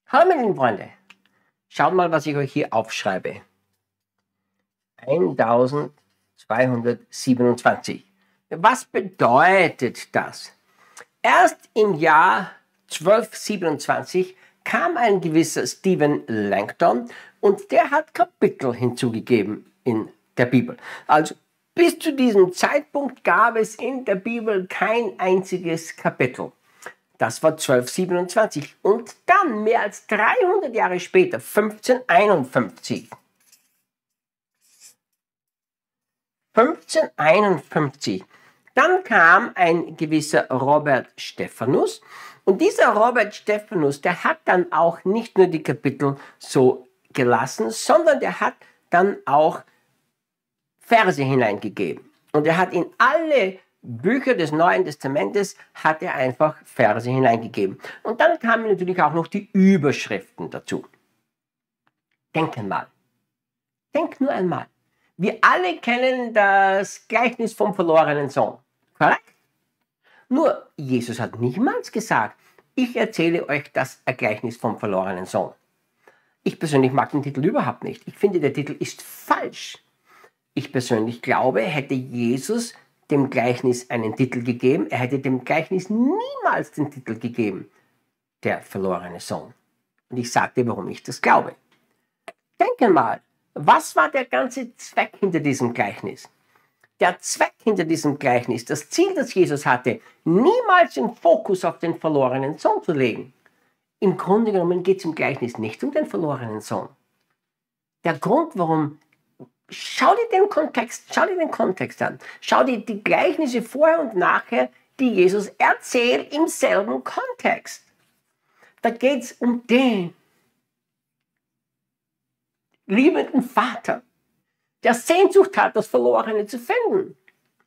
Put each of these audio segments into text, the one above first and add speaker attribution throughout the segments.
Speaker 1: Hallo meine lieben Freunde, schaut mal, was ich euch hier aufschreibe. 1227. Was bedeutet das? Erst im Jahr 1227 kam ein gewisser Stephen Langton und der hat Kapitel hinzugegeben in der Bibel. Also bis zu diesem Zeitpunkt gab es in der Bibel kein einziges Kapitel. Das war 1227. Und dann, mehr als 300 Jahre später, 1551, dann kam ein gewisser Robert Stephanus. Und dieser Robert Stephanus, der hat dann auch nicht nur die Kapitel so gelassen, sondern der hat dann auch Verse hineingegeben. Und er hat in alle Bücher des Neuen Testamentes hat er einfach Verse hineingegeben. Und dann kamen natürlich auch noch die Überschriften dazu. Denken mal. Denk nur einmal. Wir alle kennen das Gleichnis vom verlorenen Sohn. Korrekt? Nur Jesus hat niemals gesagt, ich erzähle euch das Gleichnis vom verlorenen Sohn. Ich persönlich mag den Titel überhaupt nicht. Ich finde, der Titel ist falsch. Ich persönlich glaube, hätte Jesus dem Gleichnis einen Titel gegeben, er hätte dem Gleichnis niemals den Titel gegeben, der verlorene Sohn. Und ich sage dir, warum ich das glaube. Denke mal, was war der ganze Zweck hinter diesem Gleichnis? Der Zweck hinter diesem Gleichnis, das Ziel, das Jesus hatte, niemals den Fokus auf den verlorenen Sohn zu legen. Im Grunde genommen geht es im Gleichnis nicht um den verlorenen Sohn. Der Grund, warum schau dir den Kontext an. Schau dir die Gleichnisse vorher und nachher, die Jesus erzählt, im selben Kontext. Da geht es um den liebenden Vater, der Sehnsucht hat, das Verlorene zu finden.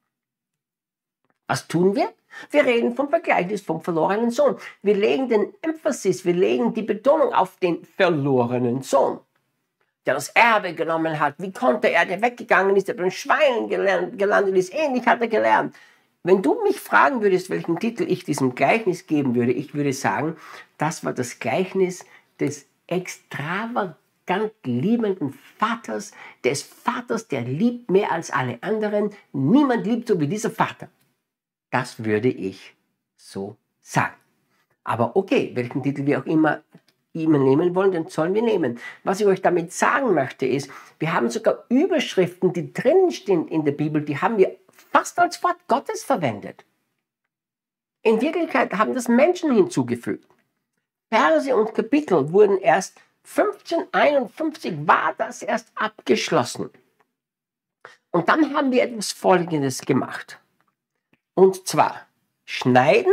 Speaker 1: Was tun wir? Wir reden vom Vergleichnis vom verlorenen Sohn. Wir legen den Emphasis, wir legen die Betonung auf den verlorenen Sohn, der das Erbe genommen hat. Wie konnte er, der weggegangen ist, der bei den Schweinen gelandet ist, ähnlich hat er gelernt. Wenn du mich fragen würdest, welchen Titel ich diesem Gleichnis geben würde, ich würde sagen, das war das Gleichnis des extravagant liebenden Vaters, des Vaters, der liebt mehr als alle anderen. Niemand liebt so wie dieser Vater. Das würde ich so sagen. Aber okay, welchen Titel wir auch immer nehmen wollen, den sollen wir nehmen. Was ich euch damit sagen möchte ist, wir haben sogar Überschriften, die drinnen stehen in der Bibel, die haben wir fast als Wort Gottes verwendet. In Wirklichkeit haben das Menschen hinzugefügt. Verse und Kapitel wurden erst 1551 war das erst abgeschlossen. Und dann haben wir etwas Folgendes gemacht. Und zwar schneiden.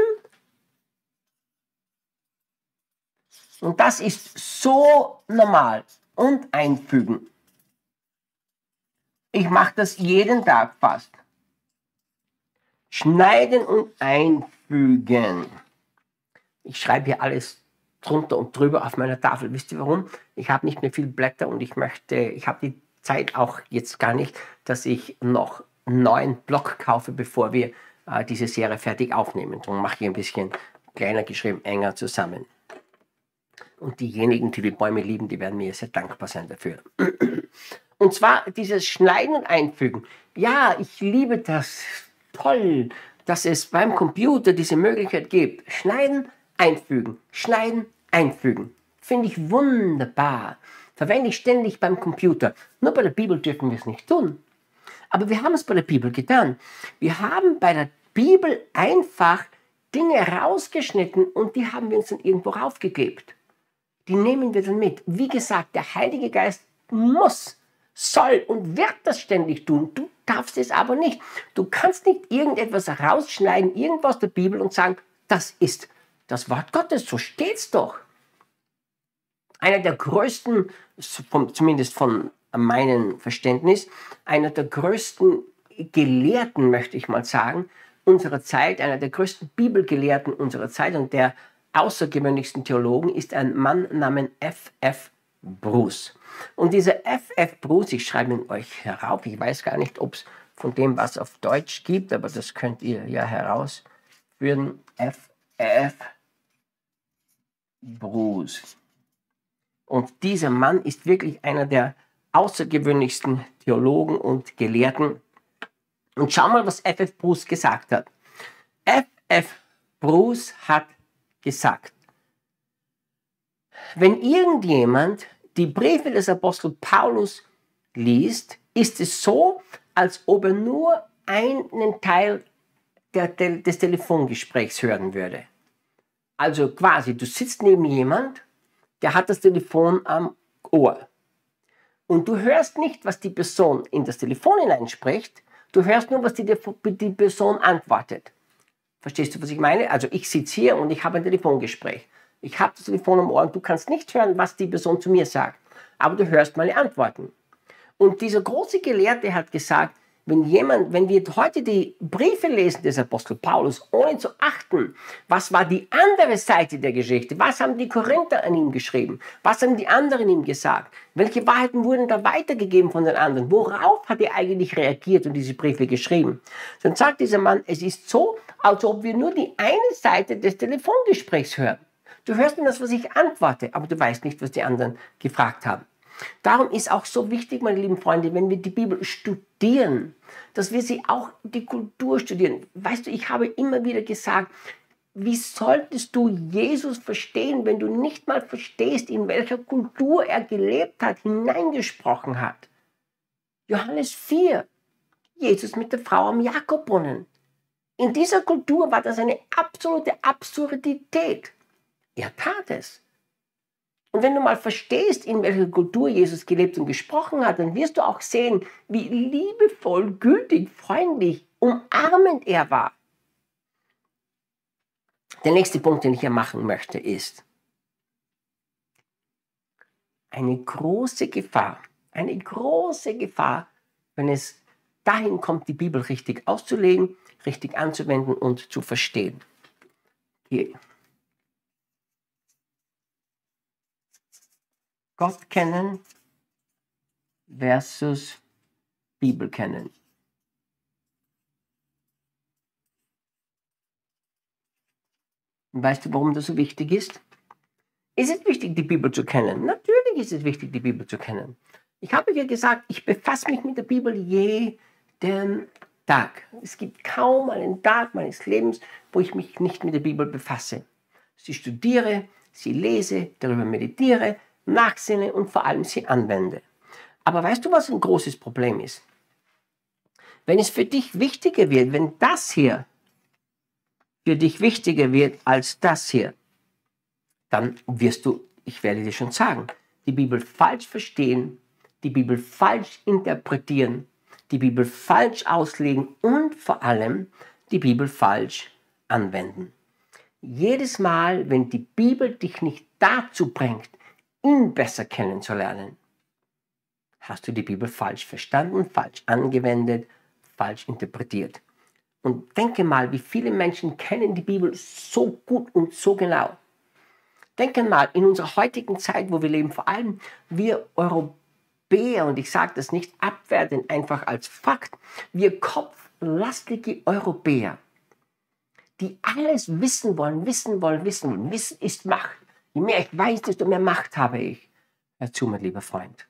Speaker 1: Und das ist so normal. Und einfügen. Ich mache das jeden Tag fast. Schneiden und einfügen. Ich schreibe hier alles drunter und drüber auf meiner Tafel. Wisst ihr warum? Ich habe nicht mehr viel Blätter und ich habe die Zeit auch jetzt gar nicht, dass ich noch einen neuen Block kaufe, bevor wir diese Serie fertig aufnehmen. Darum mache ich ein bisschen kleiner geschrieben, enger zusammen. Und diejenigen, die die Bäume lieben, die werden mir sehr dankbar sein dafür. Und zwar dieses Schneiden und Einfügen. Ja, ich liebe das. Toll, dass es beim Computer diese Möglichkeit gibt. Schneiden, einfügen. Schneiden, einfügen. Finde ich wunderbar. Verwende ich ständig beim Computer. Nur bei der Bibel dürfen wir es nicht tun. Aber wir haben es bei der Bibel getan. Wir haben bei der Bibel einfach Dinge rausgeschnitten und die haben wir uns dann irgendwo raufgeklebt. Die nehmen wir dann mit. Wie gesagt, der Heilige Geist muss, soll und wird das ständig tun. Du darfst es aber nicht. Du kannst nicht irgendetwas rausschneiden, irgendwas aus der Bibel und sagen, das ist das Wort Gottes, so steht's doch. Einer der größten, zumindest von meinem Verständnis, einer der größten Gelehrten, möchte ich mal sagen, unserer Zeit, einer der größten Bibelgelehrten unserer Zeit und der außergewöhnlichsten Theologen ist ein Mann namens F.F. Bruce. Und dieser F.F. Bruce, ich schreibe ihn euch herauf, ich weiß gar nicht, ob es von dem was auf Deutsch gibt, aber das könnt ihr ja herausführen. F.F. Bruce. Und dieser Mann ist wirklich einer der außergewöhnlichsten Theologen und Gelehrten. Und schau mal, was F.F. Bruce gesagt hat. F.F. Bruce hat gesagt, wenn irgendjemand die Briefe des Apostel Paulus liest, ist es so, als ob er nur einen Teil des Telefongesprächs hören würde. Also quasi, du sitzt neben jemand, der hat das Telefon am Ohr. Und du hörst nicht, was die Person in das Telefon hineinspricht, du hörst nur, was die Person antwortet. Verstehst du, was ich meine? Also ich sitze hier und ich habe ein Telefongespräch. Ich habe das Telefon am Ohr und du kannst nicht hören, was die Person zu mir sagt. Aber du hörst meine Antworten. Und dieser große Gelehrte hat gesagt, wenn wir heute die Briefe lesen des Apostel Paulus, ohne zu achten, was war die andere Seite der Geschichte, was haben die Korinther an ihm geschrieben, was haben die anderen ihm gesagt, welche Wahrheiten wurden da weitergegeben von den anderen, worauf hat er eigentlich reagiert und diese Briefe geschrieben, dann sagt dieser Mann, es ist so, als ob wir nur die eine Seite des Telefongesprächs hören. Du hörst nur das, was ich antworte, aber du weißt nicht, was die anderen gefragt haben. Darum ist auch so wichtig, meine lieben Freunde, wenn wir die Bibel studieren, dass wir sie auch die Kultur studieren. Weißt du, ich habe immer wieder gesagt, wie solltest du Jesus verstehen, wenn du nicht mal verstehst, in welcher Kultur er gelebt hat, hineingesprochen hat? Johannes 4, Jesus mit der Frau am Jakobbrunnen. In dieser Kultur war das eine absolute Absurdität. Er tat es. Und wenn du mal verstehst, in welcher Kultur Jesus gelebt und gesprochen hat, dann wirst du auch sehen, wie liebevoll, gütig, freundlich, umarmend er war. Der nächste Punkt, den ich hier machen möchte, ist eine große Gefahr, wenn es dahin kommt, die Bibel richtig auszulegen, richtig anzuwenden und zu verstehen. Hier. Gott kennen versus Bibel kennen. Und weißt du, warum das so wichtig ist? Ist es wichtig, die Bibel zu kennen? Natürlich ist es wichtig, die Bibel zu kennen. Ich habe ja gesagt, ich befasse mich mit der Bibel jeden Tag. Es gibt kaum einen Tag meines Lebens, wo ich mich nicht mit der Bibel befasse. Sie studiere, sie lese, darüber meditiere, nachsinne und vor allem sie anwende. Aber weißt du, was ein großes Problem ist? Wenn es für dich wichtiger wird, wenn das hier für dich wichtiger wird als das hier, dann wirst du, ich werde dir schon sagen, die Bibel falsch verstehen, die Bibel falsch interpretieren, die Bibel falsch auslegen und vor allem die Bibel falsch anwenden. Jedes Mal, wenn die Bibel dich nicht dazu bringt, ihn besser kennenzulernen, hast du die Bibel falsch verstanden, falsch angewendet, falsch interpretiert. Und denke mal, wie viele Menschen kennen die Bibel so gut und so genau. Denke mal, in unserer heutigen Zeit, wo wir leben, vor allem wir Europäer, und ich sage das nicht abwertend, einfach als Fakt, wir kopflastige Europäer, die alles wissen wollen. Wissen ist Macht. Je mehr ich weiß, desto mehr Macht habe ich. Hör zu, mein lieber Freund.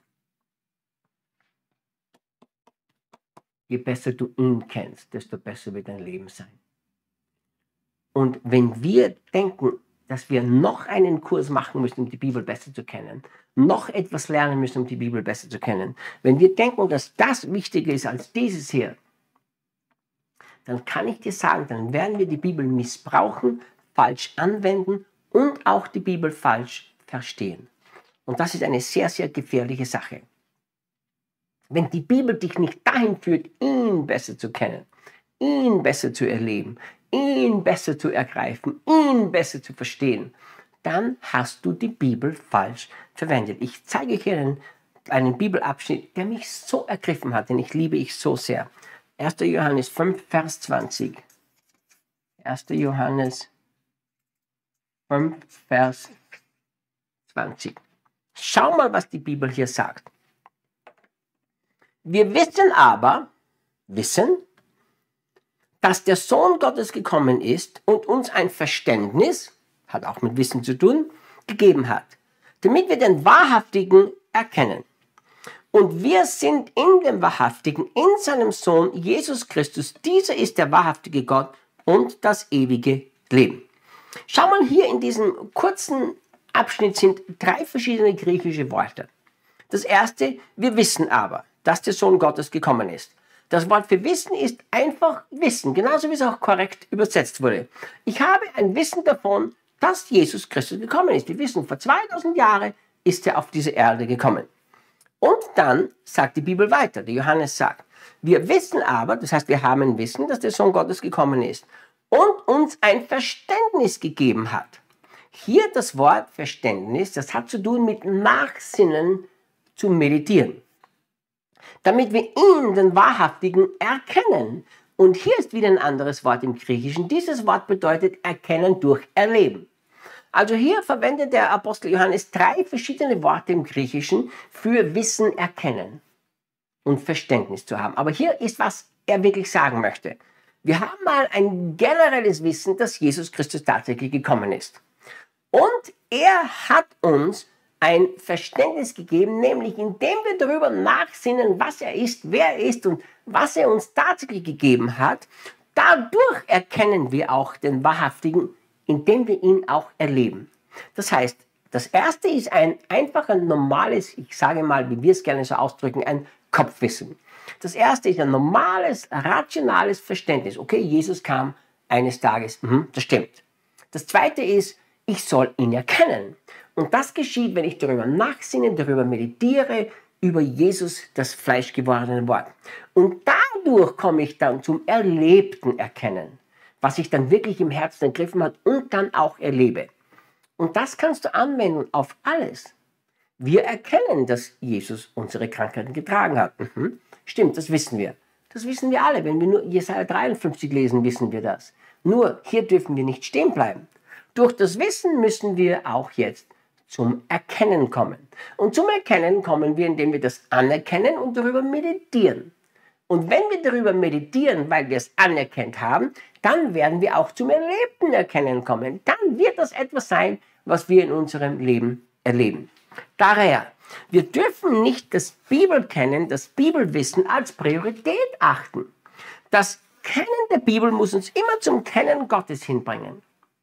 Speaker 1: Je besser du ihn kennst, desto besser wird dein Leben sein. Und wenn wir denken, dass wir noch einen Kurs machen müssen, um die Bibel besser zu kennen, noch etwas lernen müssen, um die Bibel besser zu kennen, wenn wir denken, dass das wichtiger ist als dieses hier, dann kann ich dir sagen, dann werden wir die Bibel missbrauchen, falsch anwenden und auch die Bibel falsch verstehen. Und das ist eine sehr, sehr gefährliche Sache. Wenn die Bibel dich nicht dahin führt, ihn besser zu kennen, ihn besser zu erleben, ihn besser zu ergreifen, ihn besser zu verstehen, dann hast du die Bibel falsch verwendet. Ich zeige euch hier einen Bibelabschnitt, der mich so ergriffen hat, den liebe ich so sehr. 1. Johannes 5, Vers 20. 1. Johannes 5, Vers 20. Schau mal, was die Bibel hier sagt. Wir wissen aber, dass der Sohn Gottes gekommen ist und uns ein Verständnis, hat auch mit Wissen zu tun, gegeben hat. damit wir den Wahrhaftigen erkennen. Und wir sind in dem Wahrhaftigen, in seinem Sohn Jesus Christus. Dieser ist der wahrhaftige Gott und das ewige Leben. Schau mal, hier in diesem kurzen Abschnitt sind 3 verschiedene griechische Worte. Das erste, wir wissen aber, dass der Sohn Gottes gekommen ist. Das Wort für Wissen ist einfach Wissen, genauso wie es auch korrekt übersetzt wurde. Ich habe ein Wissen davon, dass Jesus Christus gekommen ist. Wir wissen, vor 2000 Jahren ist er auf diese Erde gekommen. Und dann sagt die Bibel weiter, der Johannes sagt, wir wissen aber, das heißt, wir haben ein Wissen, dass der Sohn Gottes gekommen ist und uns ein Verständnis gegeben hat. Hier das Wort Verständnis, das hat zu tun mit Nachsinnen zu meditieren, damit wir ihn, den Wahrhaftigen, erkennen. Und hier ist wieder ein anderes Wort im Griechischen. Dieses Wort bedeutet erkennen durch Erleben. Also hier verwendet der Apostel Johannes 3 verschiedene Worte im Griechischen für Wissen erkennen und Verständnis zu haben. Aber hier ist, was er wirklich sagen möchte. Wir haben mal ein generelles Wissen, dass Jesus Christus tatsächlich gekommen ist. Und er hat uns ein Verständnis gegeben, nämlich indem wir darüber nachsinnen, was er ist, wer er ist und was er uns tatsächlich gegeben hat. Dadurch erkennen wir auch den Wahrhaftigen, indem wir ihn auch erleben. Das heißt, das erste ist ein einfacher, normales, ich sage mal, wie wir es gerne so ausdrücken, ein Kopfwissen. Das erste ist ein normales, rationales Verständnis. Okay, Jesus kam eines Tages, das stimmt. Das zweite ist, ich soll ihn erkennen. Und das geschieht, wenn ich darüber nachsinne, darüber meditiere, über Jesus, das fleischgewordene Wort. Und dadurch komme ich dann zum erlebten Erkennen, was ich dann wirklich im Herzen ergriffen hat und dann auch erlebe. Und das kannst du anwenden auf alles. Wir erkennen, dass Jesus unsere Krankheiten getragen hat. Stimmt, das wissen wir. Das wissen wir alle. Wenn wir nur Jesaja 53 lesen, wissen wir das. Nur, hier dürfen wir nicht stehen bleiben. Durch das Wissen müssen wir auch jetzt zum Erkennen kommen. Und zum Erkennen kommen wir, indem wir das anerkennen und darüber meditieren. Und wenn wir darüber meditieren, weil wir es anerkannt haben, dann werden wir auch zum erlebten Erkennen kommen. Dann wird das etwas sein, was wir in unserem Leben erleben. Daher, wir dürfen nicht das Bibelkennen, das Bibelwissen als Priorität achten. Das Kennen der Bibel muss uns immer zum Kennen Gottes hinbringen.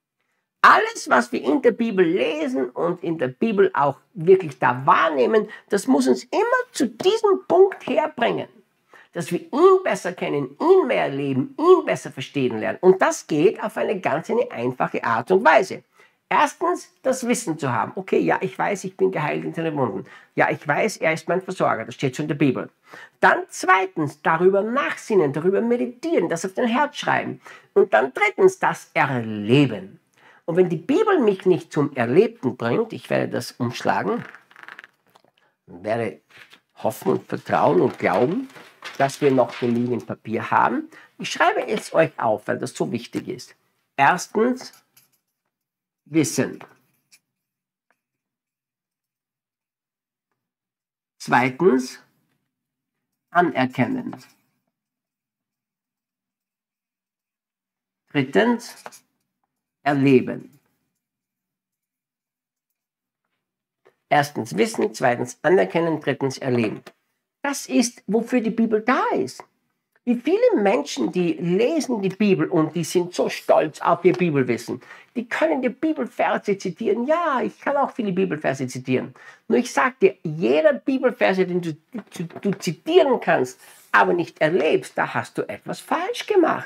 Speaker 1: Alles, was wir in der Bibel lesen und in der Bibel auch wirklich da wahrnehmen, das muss uns immer zu diesem Punkt herbringen, dass wir ihn besser kennen, ihn mehr erleben, ihn besser verstehen lernen. Und das geht auf eine ganz einfache Art und Weise. Erstens, das Wissen zu haben. Okay, ja, ich weiß, ich bin geheilt in seinen Wunden. Ja, ich weiß, er ist mein Versorger. Das steht schon in der Bibel. Dann zweitens, darüber nachsinnen, darüber meditieren, das auf den Herz schreiben. Und dann drittens, das Erleben. Und wenn die Bibel mich nicht zum Erlebten bringt, ich werde das umschlagen, werde hoffen und vertrauen und glauben, dass wir noch genügend Papier haben. Ich schreibe es euch auf, weil das so wichtig ist. Erstens, Wissen. Zweitens, Anerkennen. Drittens, Erleben. Erstens Wissen, zweitens Anerkennen, drittens Erleben. Das ist, wofür die Bibel da ist. Wie viele Menschen, die lesen die Bibel und die sind so stolz auf ihr Bibelwissen, die können die Bibelverse zitieren. Ja, ich kann auch viele Bibelverse zitieren. Nur ich sage dir, jeder Bibelverse, den du zitieren kannst, aber nicht erlebst, da hast du etwas falsch gemacht.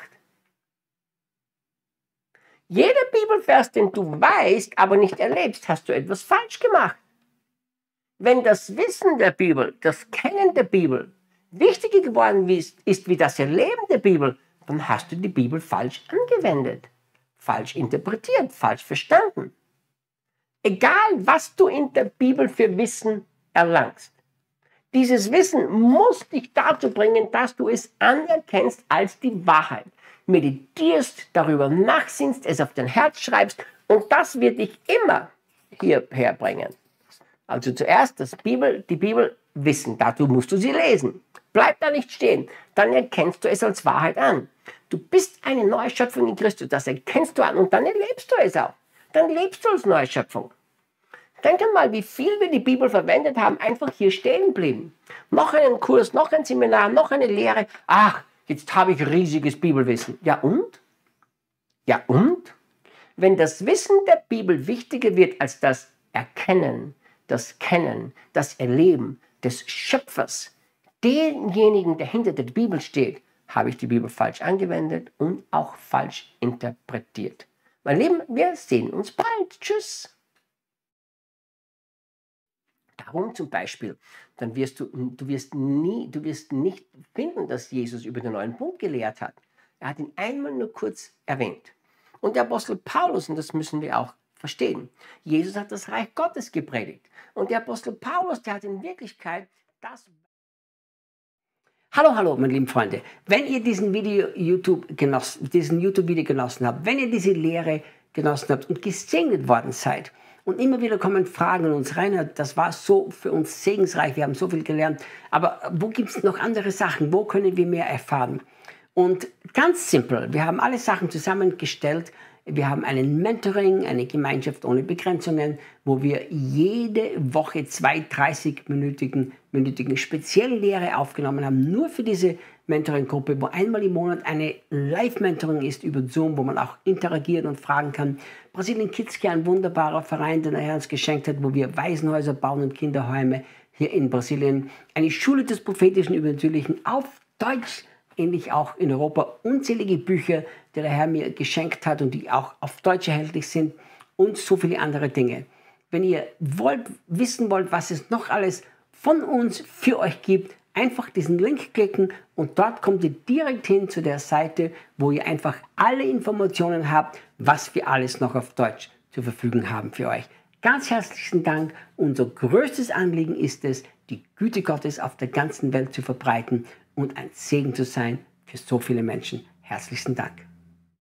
Speaker 1: Jeder Bibelvers, den du weißt, aber nicht erlebst, hast du etwas falsch gemacht. Wenn das Wissen der Bibel, das Kennen der Bibel wichtiger geworden ist wie das Erleben der Bibel, dann hast du die Bibel falsch angewendet, falsch interpretiert, falsch verstanden. Egal, was du in der Bibel für Wissen erlangst, dieses Wissen muss dich dazu bringen, dass du es anerkennst als die Wahrheit. Meditierst, darüber nachsinnst, es auf dein Herz schreibst und das wird dich immer hierher bringen. Also zuerst die Bibel wissen, dazu musst du sie lesen. Bleib da nicht stehen, dann erkennst du es als Wahrheit an. Du bist eine neue Schöpfung in Christus, das erkennst du an und dann erlebst du es auch. Dann lebst du als neue Schöpfung. Denkt mal, wie viel wir die Bibel verwendet haben, einfach hier stehen blieben. Noch einen Kurs, noch ein Seminar, noch eine Lehre. Ach, jetzt habe ich riesiges Bibelwissen. Ja und? Ja und? Wenn das Wissen der Bibel wichtiger wird als das Erkennen, das Kennen, das Erleben des Schöpfers, denjenigen, der hinter der Bibel steht, habe ich die Bibel falsch angewendet und auch falsch interpretiert. Mein Lieben, wir sehen uns bald. Tschüss. Darum zum Beispiel, dann wirst du wirst nicht finden, dass Jesus über den neuen Bund gelehrt hat. Er hat ihn einmal nur kurz erwähnt. Und der Apostel Paulus, und das müssen wir auch verstehen, Jesus hat das Reich Gottes gepredigt. Und der Apostel Paulus, der hat in Wirklichkeit das...
Speaker 2: Hallo, hallo, meine lieben Freunde. Wenn ihr diesen YouTube-Video genossen habt, wenn ihr diese Lehre genossen habt und gesegnet worden seid, und immer wieder kommen Fragen an uns rein, das war so für uns segensreich, wir haben so viel gelernt, aber wo gibt es noch andere Sachen, wo können wir mehr erfahren? Und ganz simpel, wir haben alle Sachen zusammengestellt. Wir haben einen Mentoring, eine Gemeinschaft ohne Begrenzungen, wo wir jede Woche 2 30-minütigen Speziallehre aufgenommen haben, nur für diese Mentoring-Gruppe, wo einmal im Monat eine Live-Mentoring ist über Zoom, wo man auch interagiert und fragen kann. Brasilien Kids Care, ein wunderbarer Verein, den der Herr uns geschenkt hat, wo wir Waisenhäuser bauen und Kinderheime hier in Brasilien. Eine Schule des prophetischen Übernatürlichen auf Deutsch, ähnlich auch in Europa, unzählige Bücher, die der Herr mir geschenkt hat und die auch auf Deutsch erhältlich sind und so viele andere Dinge. Wenn ihr wissen wollt, was es noch alles von uns für euch gibt, einfach diesen Link klicken und dort kommt ihr direkt hin zu der Seite, wo ihr einfach alle Informationen habt, was wir alles noch auf Deutsch zur Verfügung haben für euch. Ganz herzlichen Dank. Unser größtes Anliegen ist es, die Güte Gottes auf der ganzen Welt zu verbreiten und ein Segen zu sein für so viele Menschen. Herzlichen Dank.